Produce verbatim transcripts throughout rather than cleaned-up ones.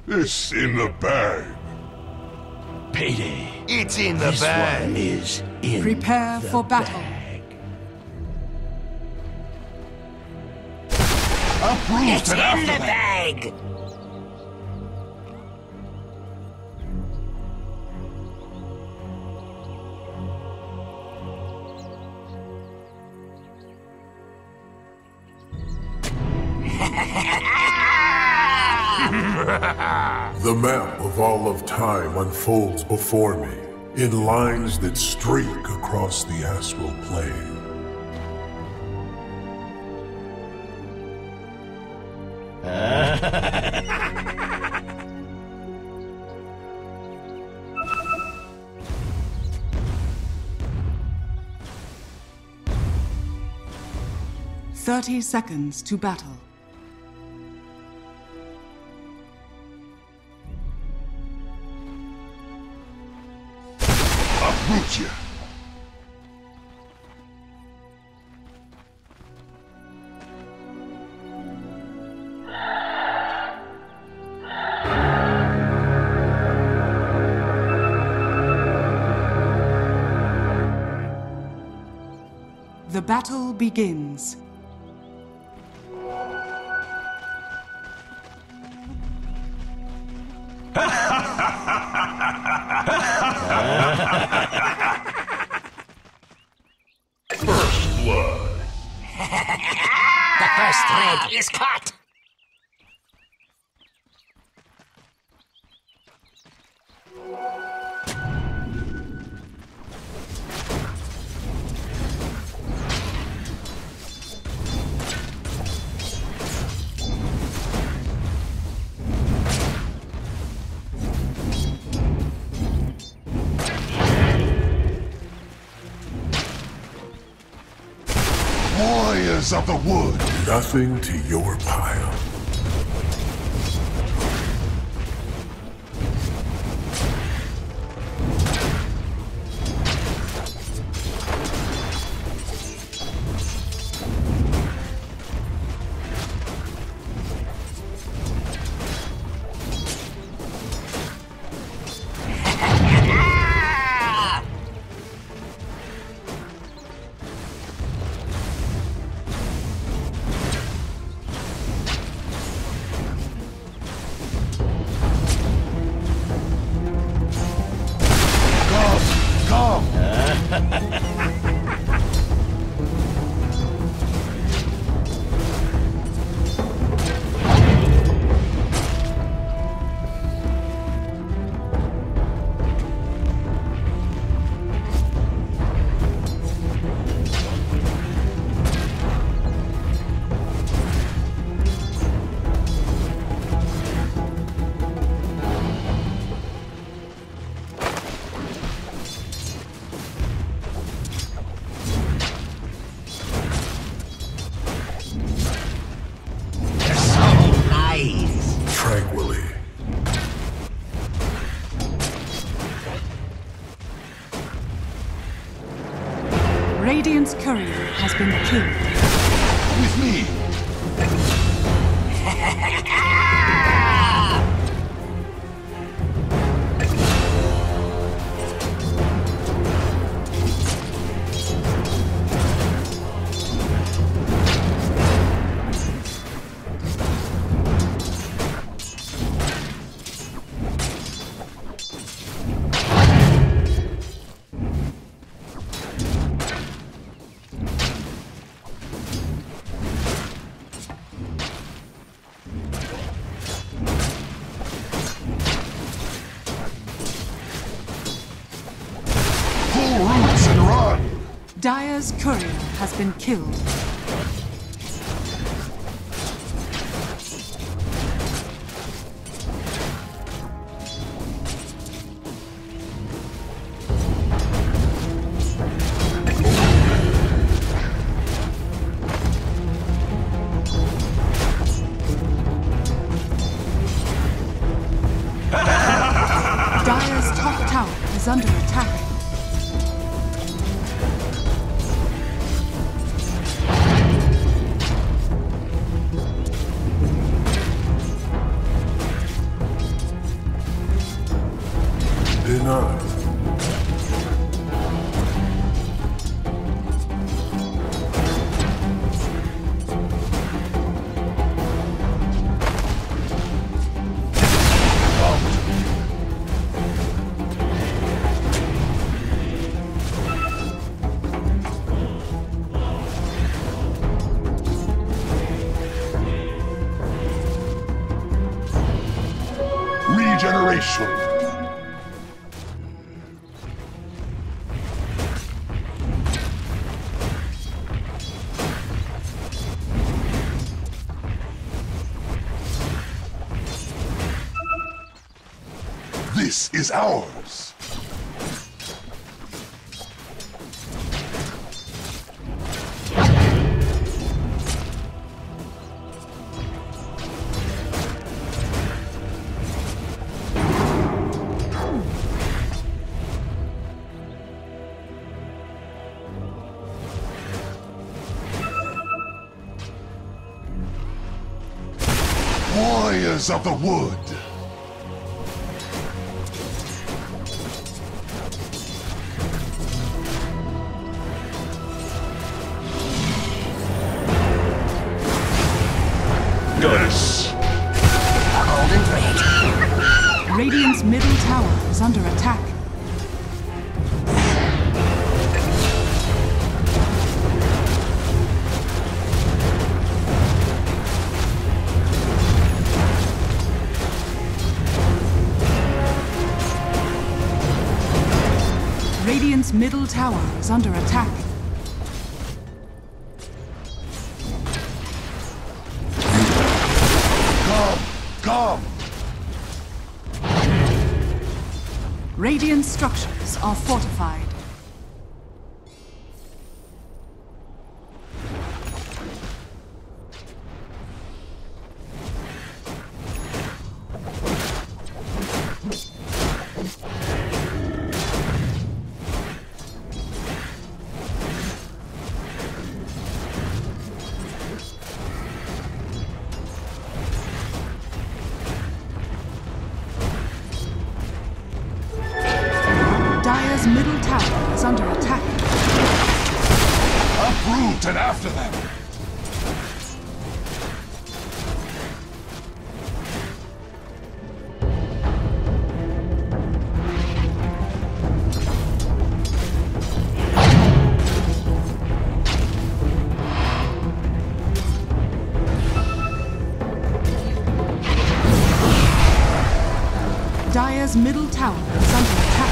It's in the bag. Payday. It's in the This bag. one is in Prepare the for battle. bag. Approved It's and in after the that. bag. The map of all of time unfolds before me in lines that streak across the astral plane. Thirty seconds to battle. Uproot you. The battle begins. First blood. The first thread is cut. Warriors of the wood. Nothing to your pile. Tranquilly. Radiant's courier has been killed. With me. Pull roots and run. Dire's courier has been killed. Dire's top tower is under attack. not. Regeneration. This is ours. Warriors of the Wood. Yes. Golden Blade. Radiant's middle tower is under attack. Radiant's middle tower is under attack. Come, come. Radiant structures are fortified. Dire's middle tower is under attack. Uproot and after them. Dire's middle tower is under attack.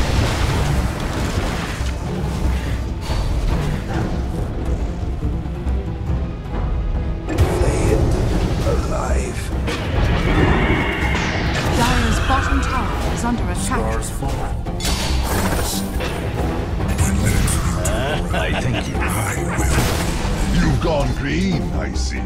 Alive. Dire's bottom tower is under attack. Stars fall. I think you. I will. You've gone green, I see.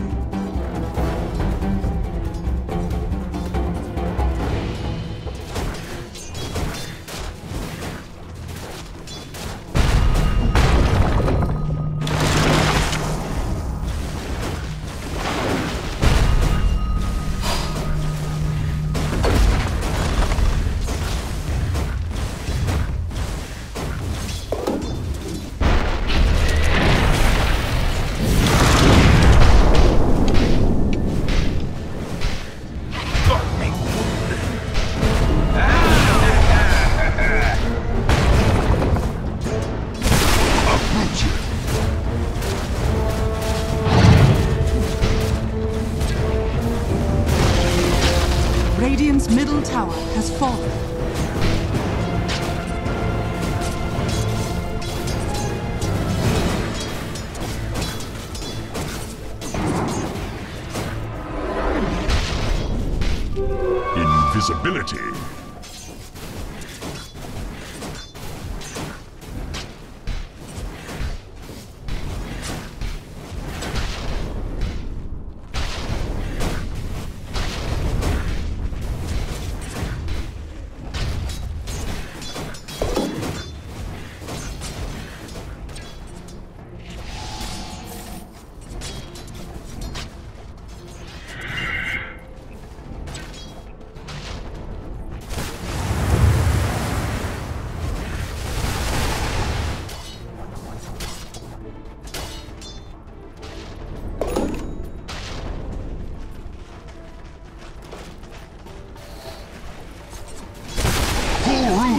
Radiant's middle tower has fallen. Invisibility.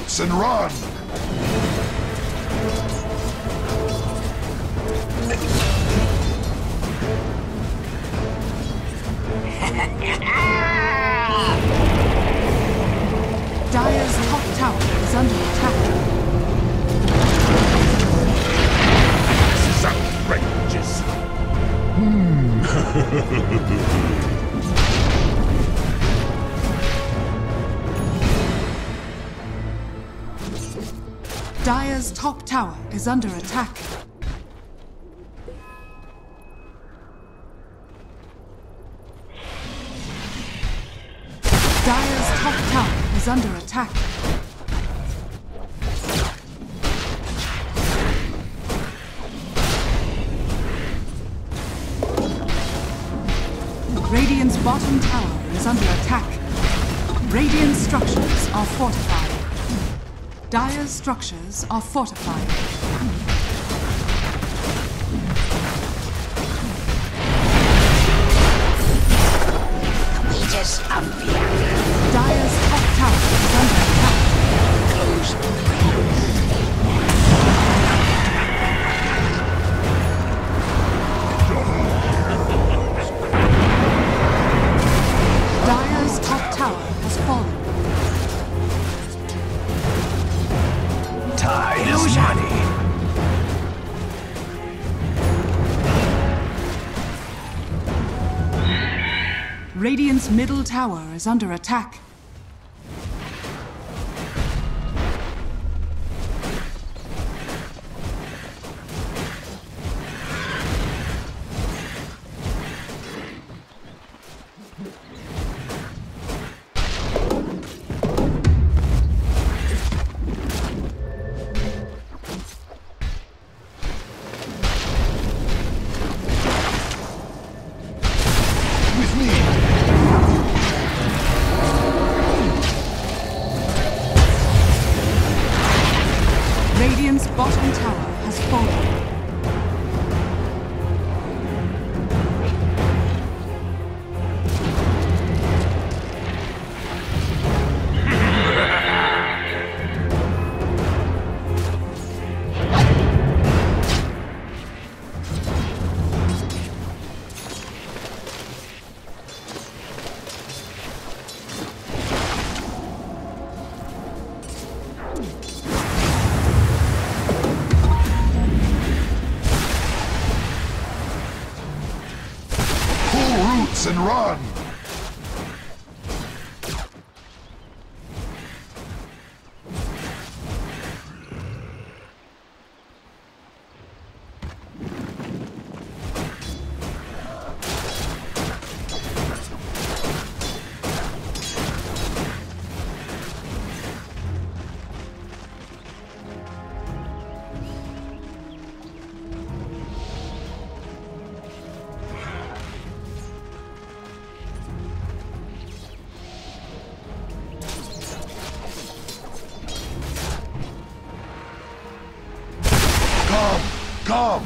roots and run! Dire's top tower is under attack. This is outrageous! Dire's top tower is under attack. Dire's top tower is under attack. Radiant's bottom tower is under attack. Radiant structures are fortified. Dire's structures are fortified. Aegis of fear. Dire's top tower is under attack. Close the Dire's top tower has fallen. Time is money. Radiant's middle tower is under attack. With me! Radiant's bottom tower has fallen. Pull roots and run! Come! Come!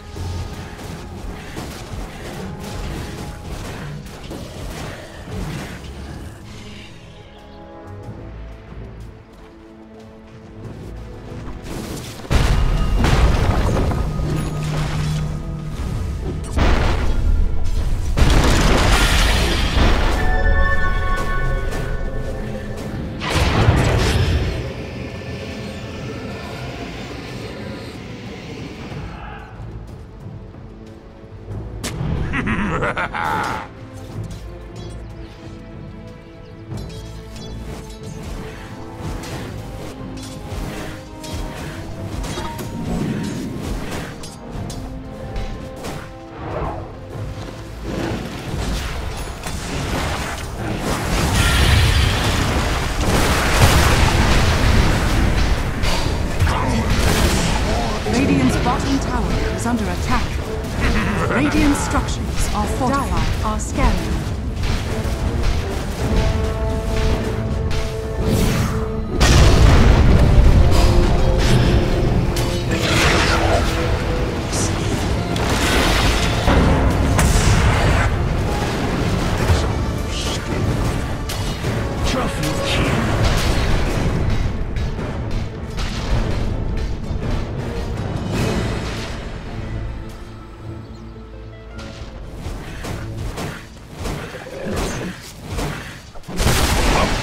Radiant's bottom tower is under attack. Radiant structures are fortified. Dire are scanning.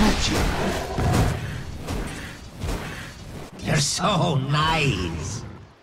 uproot you. You're so nice.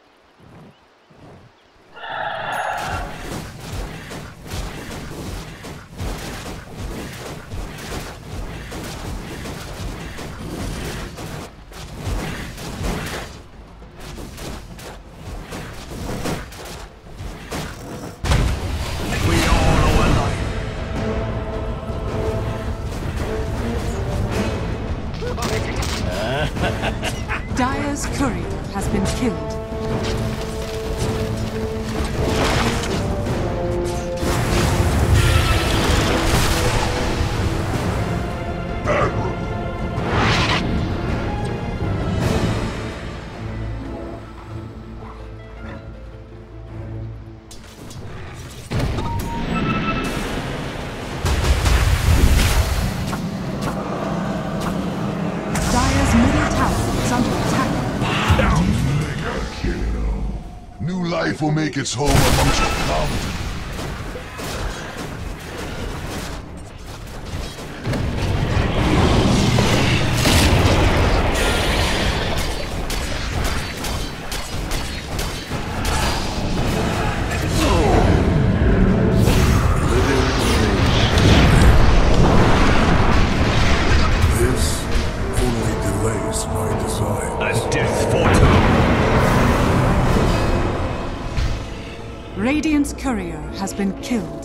Dire's courier has been killed. Dire's middle tower is under attack. Mega kill. New life will make its home amongst the mountains. This only delays my design. As death foretold. Radiant's courier has been killed.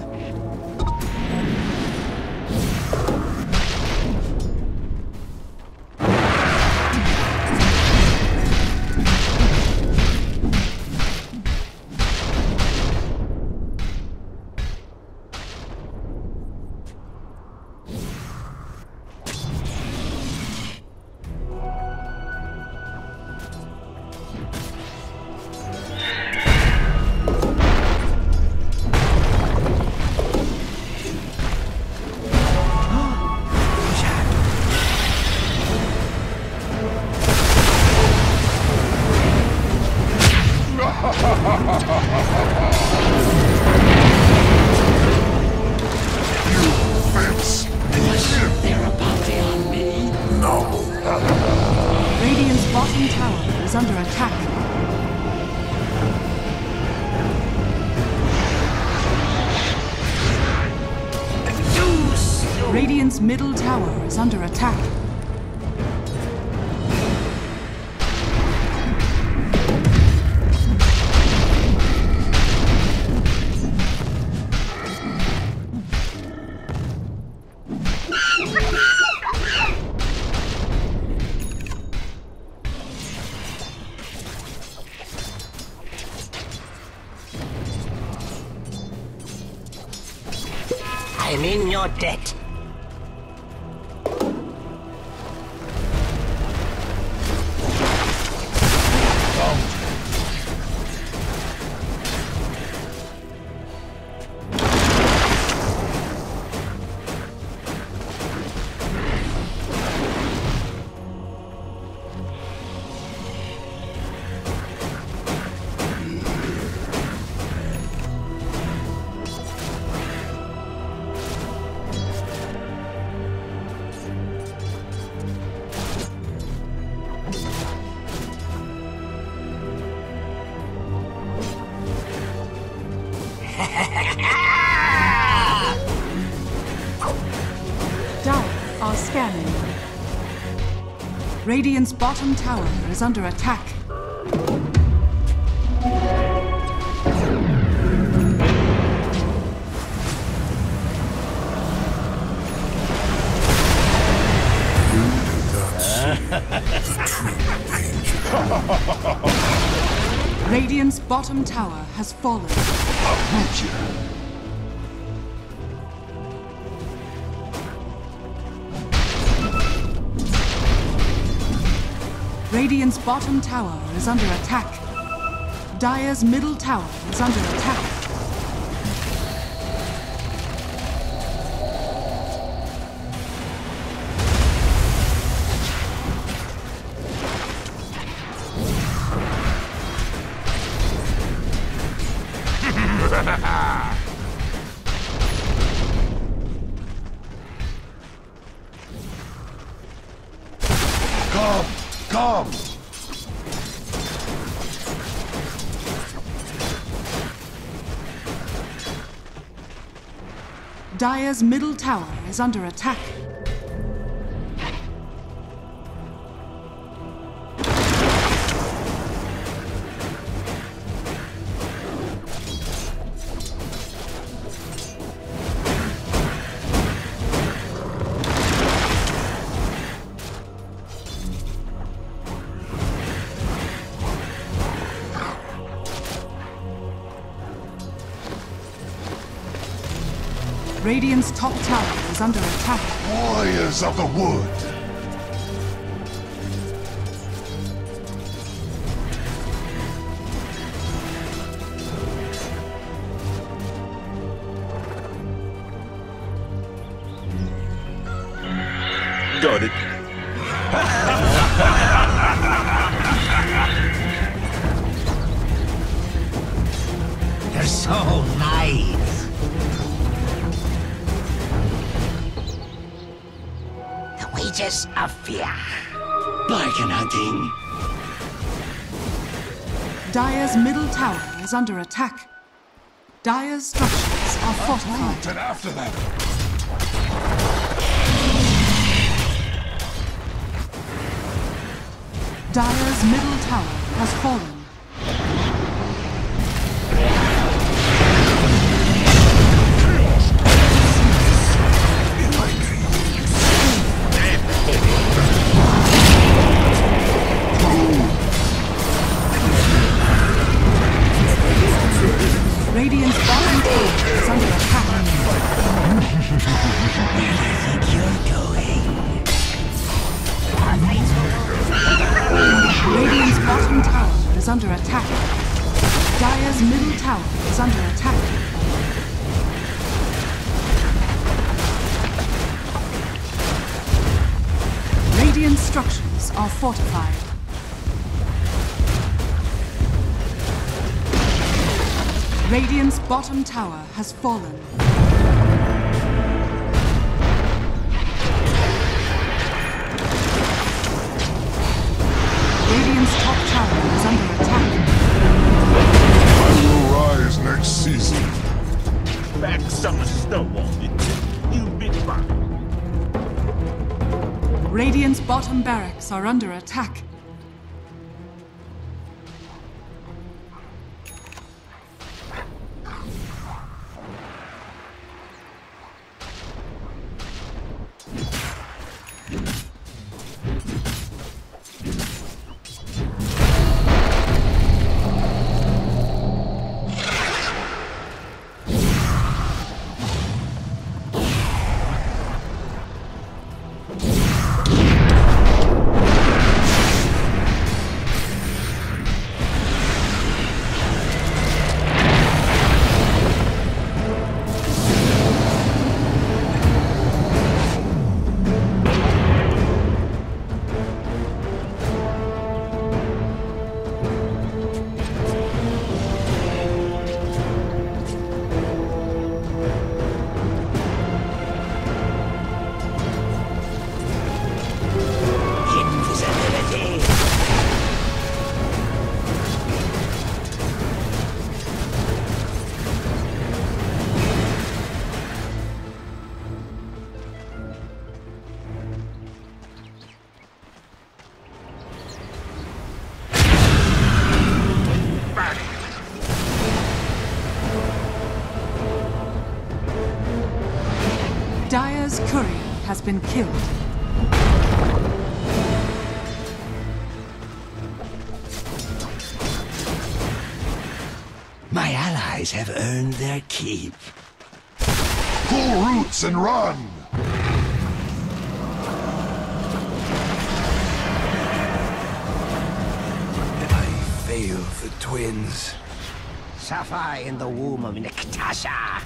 You fence. There a bounty on me? No. Radiant's bottom tower is under attack. Radiant's middle tower is under attack. I'm in your debt. Dire are scanning. Radiant's bottom tower is under attack. You do not see the true danger. Radiant's bottom tower has fallen. Uproot you. Radiant's bottom tower is under attack. Dire's middle tower is under attack. Come! Come! Dire's middle tower is under attack. Radiant's top tower is under attack. Warriors of the wood! Got it. You're so nice. The wages of fear. Bargain hunting. Dire's middle tower is under attack. Dire's structures are fortified. And after them! Dire's middle tower has fallen. Radiant's bottom tower is under attack. Where do you think you're going? Radiant's bottom tower is under attack. Dire's middle tower is under attack. Radiant structures are fortified. Radiant's bottom tower has fallen. Radiant's top tower is under attack. I will rise next season. Back some snow on it. You've been fine. Radiant's bottom barracks are under attack. Dire's courier has been killed. My allies have earned their keep. Pull roots and run! I fail the twins. Suffer in the womb of Niktasha.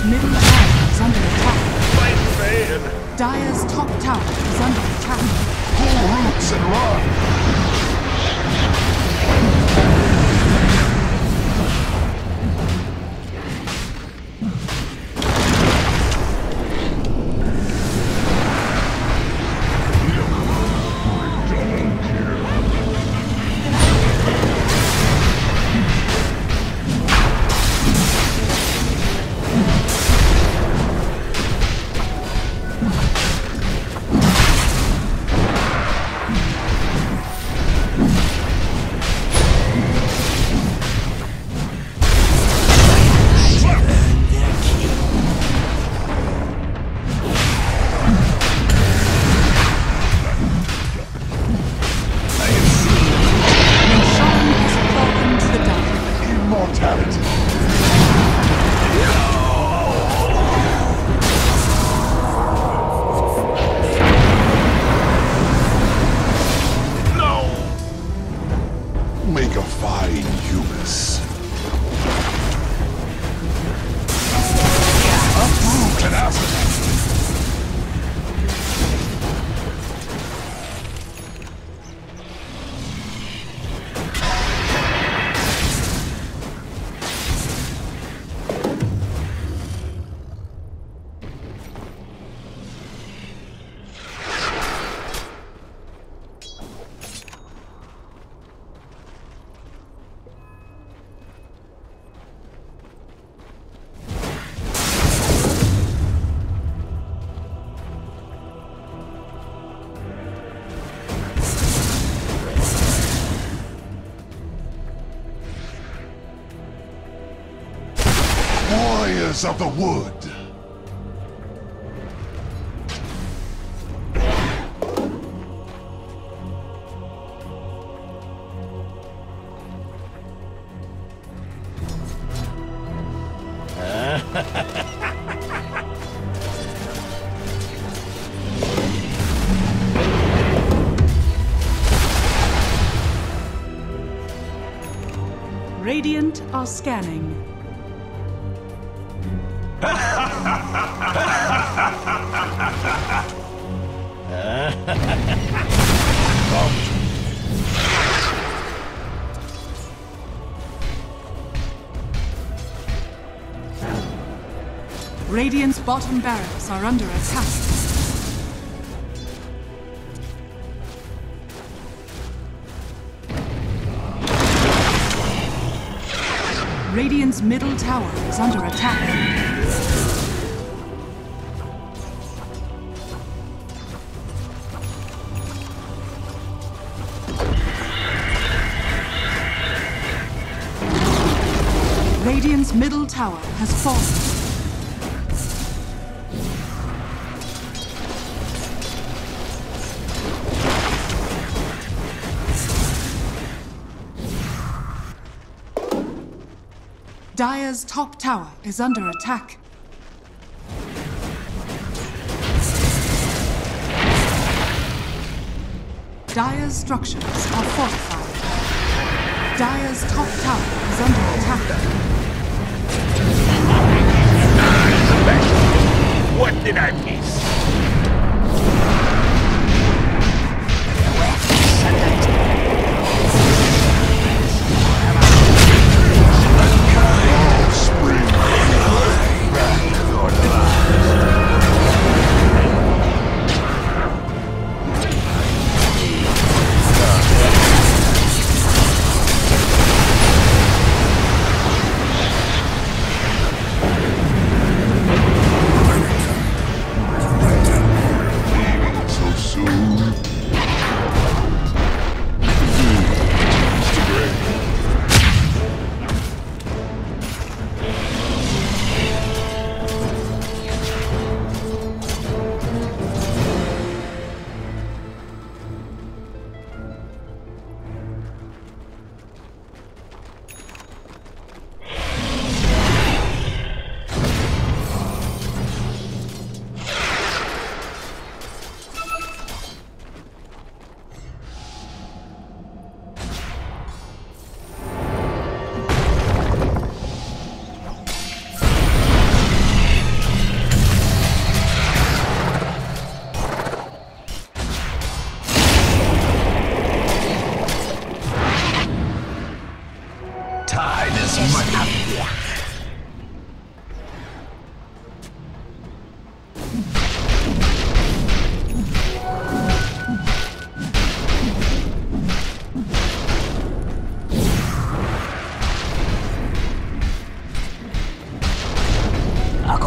middle tower is under attack. My man! Dire's top tower is under attack. Pull roots and run! Make a fine Humus. Uproot tenacity! Warriors of the Wood! Radiant are scanning. Radiant's bottom barracks are under attack. Radiant's middle tower is under attack. Radiant's middle tower has fallen. Dire's top tower is under attack. Dire's structures are fortified. Dire's top tower is under attack. What did I miss?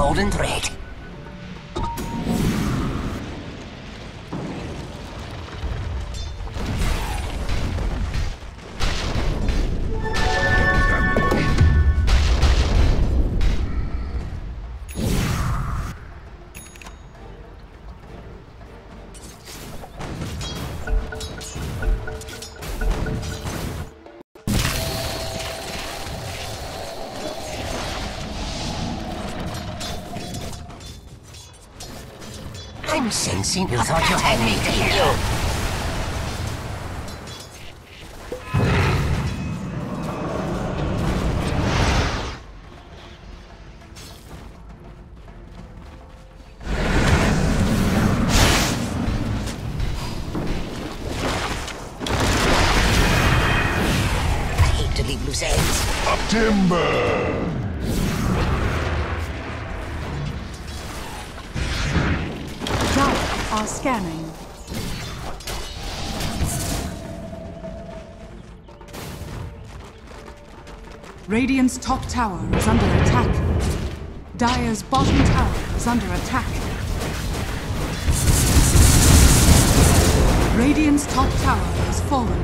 golden thread. I'm sensing you thought you had me, didn't you? I hate to leave loose ends. Up timber! Are scanning. Radiant's top tower is under attack. Dire's bottom tower is under attack. Radiant's top tower has fallen.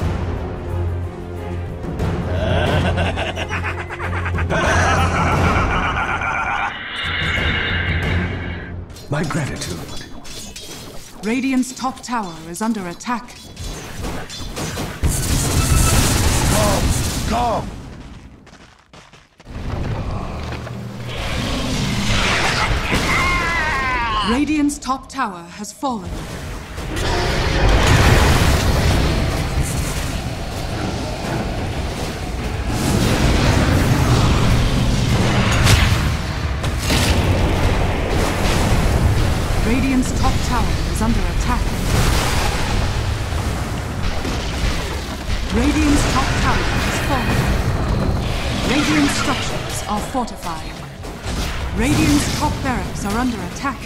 My gratitude. Radiant's top tower is under attack. Come! Come! Radiant's top tower has fallen. Radiant's top tower is under attack. Radiant's top tower has fallen. Radiant structures are fortified. Radiant's top barracks are under attack.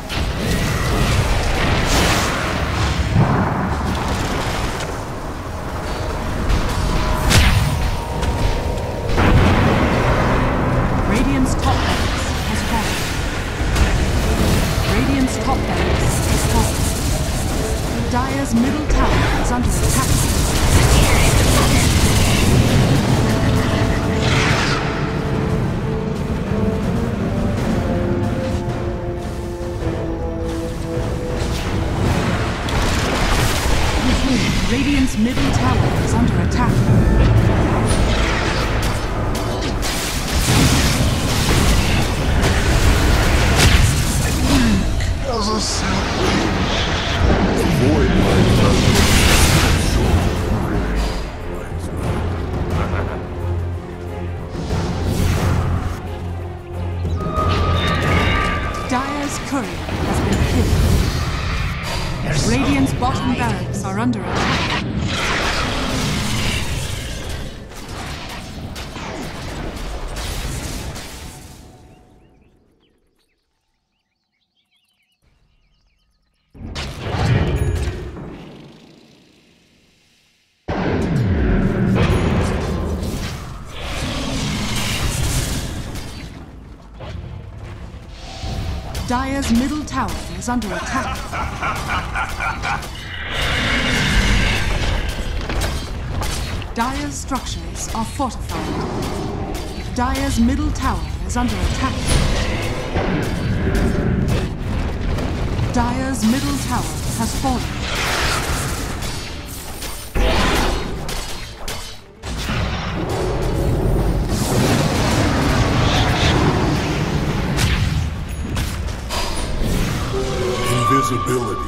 Radiant's top barracks has fallen. Radiant's top barracks has fallen. Dire's middle tower is under attack. Radiant's middle tower is under attack. As a silk. Avoid my presence. Dire's courier has been killed. Radiant's bottom barracks are under attack. Dire's middle tower is under attack. Dire's structures are fortified. Dire's middle tower is under attack. Dire's middle tower has fallen. Invisibility.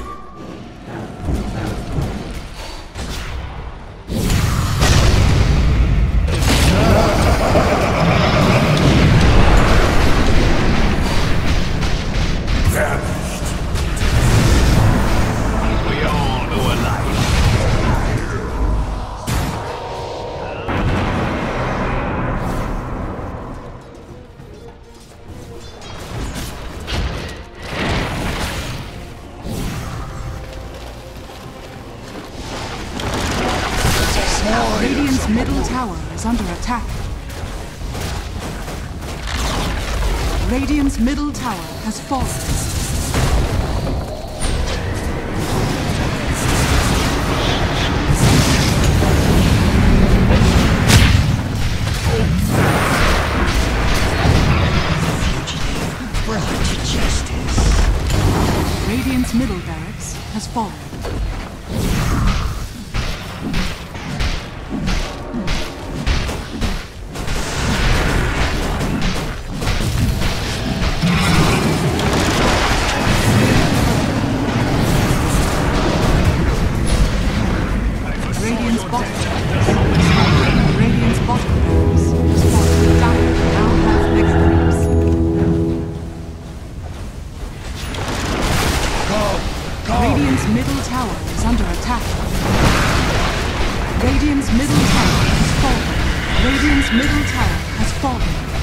Radiant's middle tower is under attack. Radiant's middle tower has fallen. Brought to justice. Radiant's middle barracks has fallen. Radiant's bottom barracks. Radiant's bottom barracks has fallen. Dire now have mega creeps. Radiant's middle tower is under attack. Radiant's middle tower has fallen. Radiant's middle tower has fallen.